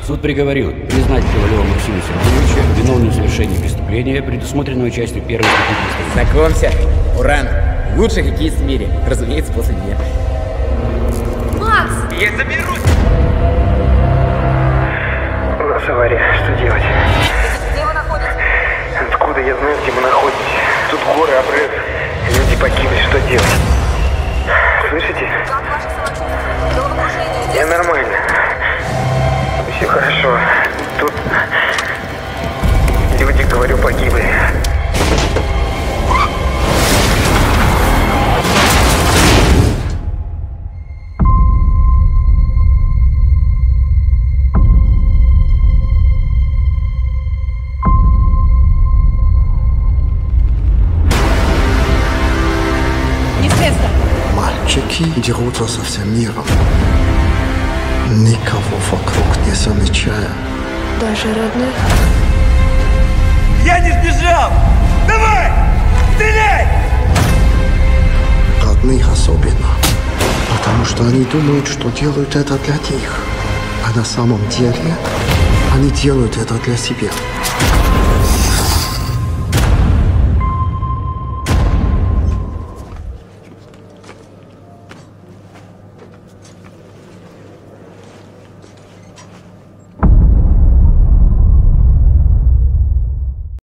Суд приговорил признать Ковалева Максима Сергеевича виновным в совершении преступления, предусмотренного частью 1 статьи. Знакомься, Уран, лучший хоккеист в мире, разумеется, после меня. Макс! Я заберусь! У нас авария, что делать? Где вы находитесь? Откуда я знаю, где мы находимся? Тут горы, обрыв, люди погибли, что делать? Слышите? Как ваше самочувствие? Головокружение? Я нормально. Все хорошо. Тут люди, говорю, погибли. Не с места! Мальчики дерутся со всем миром, никого вокруг не замечая. Даже родных? Я не сбежал! Давай! Стреляй! Родных особенно, потому что они думают, что делают это для них, а на самом деле они делают это для себя.